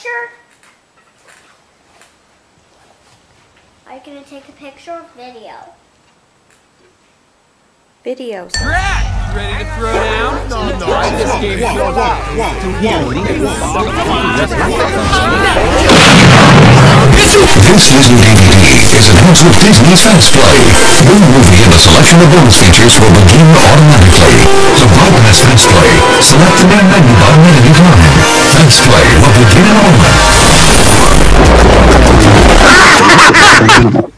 picture? Are you going to take a picture or video? Videos. Ready to throw down? No. This game is This Disney DVD is enhanced with Disney FastPlay. Your movie and a selection of bonus features will begin automatically. To bypass FastPlay, select the main menu button at any time. FastPlay will begin in a moment.